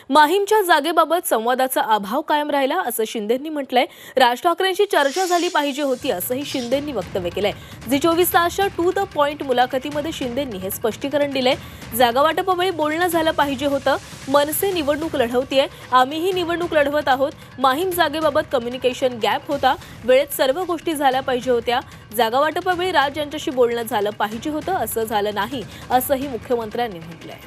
माहीमच्या जागेबाबत संवादाचा अभाव कायम राहिला असं शिंदेंनी म्हटलंय. राज ठाकरेंशी चर्चा झाली पाहिजे होती असंही शिंदेंनी वक्तव्य केलंय. झी 24 तासच्या टू द पॉइंट मुलाखतीमध्ये शिंदेंनी हे स्पष्टीकरण दिलंय. जागा वाटपावेळी बोलणं झालं पाहिजे होतं. मनसे निवडणूक लढवतीये, आम्हीही निवडणूक लढवत आहोत. माहीम जागेबाबत कम्युनिकेशन गॅप होता, वेळेत सर्व गोष्टी झाल्या पाहिजे होत्या. जागा वाटपावेळी राज यांच्याशी बोलणं झालं पाहिजे होतं, असं झालं नाही असंही मुख्यमंत्र्यांनी म्हटलंय.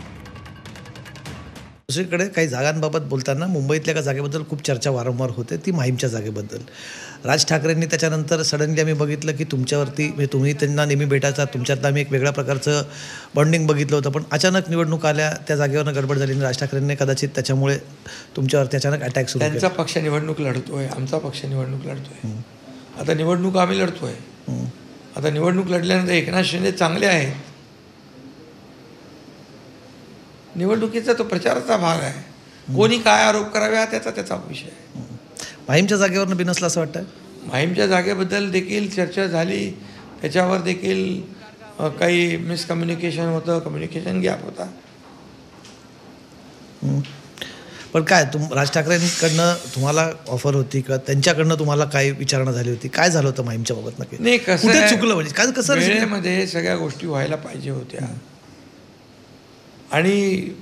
दुसरीकडे काही जागांबाबत बोलताना मुंबईतल्या एका जागेबद्दल खूप चर्चा वारंवार होते, ती माहीमच्या जागेबद्दल. राज ठाकरेंनी त्याच्यानंतर सडनली आम्ही बघितलं की तुमच्यावरती म्हणजे तुम्ही त्यांना नेहमी भेटायचा, तुमच्यातलं आम्ही एक वेगळ्या प्रकारचं बॉन्डिंग बघितलं होतं. पण अचानक निवडणूक आल्या, त्या जागेवरनं गडबड झाली आणि राज ठाकरेंनी कदाचित त्याच्यामुळे तुमच्यावरती अचानक अटॅक सुरू केला. त्यांचा पक्ष निवडणूक लढतोय, आमचा पक्ष निवडणूक लढतोय. आता निवडणूक आम्ही लढतोय. आता निवडणूक लढल्यानंतर एकनाथ शिंदे चांगले आहेत. निवडणुकीचा तो प्रचाराचा भाग आहे. कोणी काय आरोप करावे हा त्याचा विषय आहे. माहीमच्या जागेवरनं बिनसलं असं वाटतं. माहीमच्या जागेबद्दल देखील चर्चा झाली, त्याच्यावर देखील काही मिसकम्युनिकेशन होतं, कम्युनिकेशन गॅप होता. पण काय राज ठाकरेंकडनं तुम्हाला ऑफर होती का त्यांच्याकडनं तुम्हाला काय विचारणा झाली होती? काय झालं होतं माहीमच्या बाबत नक्की? नाही, कसं चुकलं म्हणजे काय, कसं वेळेमध्ये सगळ्या गोष्टी व्हायला पाहिजे होत्या आणि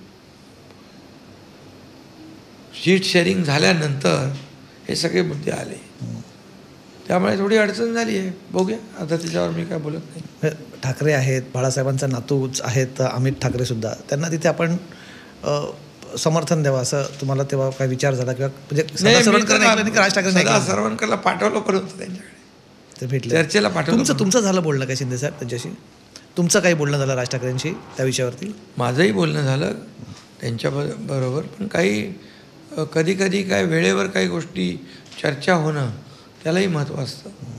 सीट शेअरिंग झाल्यानंतर हे सगळे मुद्दे आले, त्यामुळे थोडी अडचण झाली आहे. बघूया आता, त्याच्यावर मी काय बोलत नाही. ठाकरे आहेत, बाळासाहेबांचा नातूच आहेत अमित ठाकरेसुद्धा, त्यांना तिथे आपण समर्थन द्यावं असं तुम्हाला तेव्हा काय विचार झाला किंवा म्हणजे राज ठाकरे सरवणकरला पाठवलं पण होतं त्यांच्याकडे, ते भेटले, चर्चेला पाठवलं. तुमचं झालं बोलणं काय शिंदे साहेब त्यांच्याशी? तुमचं काही बोलणं झालं राज ठाकरेंशी त्या विषयावरती? माझंही बोलणं झालं त्यांच्या बरोबर, पण काही कधी कधी काय वेळेवर काही गोष्टी चर्चा होणं त्यालाही महत्त्व असतं.